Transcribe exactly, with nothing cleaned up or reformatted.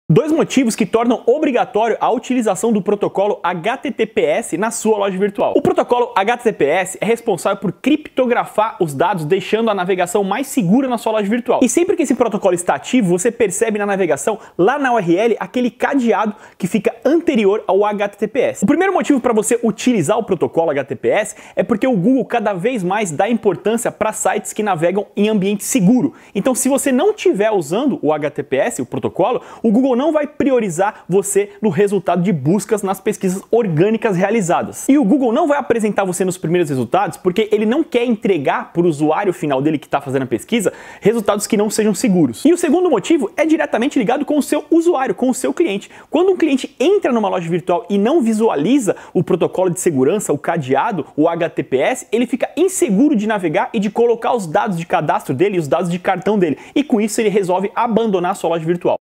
Dois motivos que tornam obrigatório a utilização do protocolo H T T P S na sua loja virtual. O protocolo H T T P S é responsável por criptografar os dados, deixando a navegação mais segura na sua loja virtual. E sempre que esse protocolo está ativo, você percebe na navegação, lá na U R L, aquele cadeado que fica anterior ao H T T P S. O primeiro motivo para você utilizar o protocolo H T T P S é porque o Google cada vez mais dá importância para sites que navegam em ambiente seguro. Então, se você não estiver usando o H T T P S, o protocolo, o Google não vai priorizar você no resultado de buscas nas pesquisas orgânicas realizadas. E o Google não vai apresentar você nos primeiros resultados porque ele não quer entregar para o usuário final dele que está fazendo a pesquisa resultados que não sejam seguros. E o segundo motivo é diretamente ligado com o seu usuário, com o seu cliente. Quando um cliente entra numa loja virtual e não visualiza o protocolo de segurança, o cadeado, o H T T P S, ele fica inseguro de navegar e de colocar os dados de cadastro dele e os dados de cartão dele. E com isso ele resolve abandonar a sua loja virtual.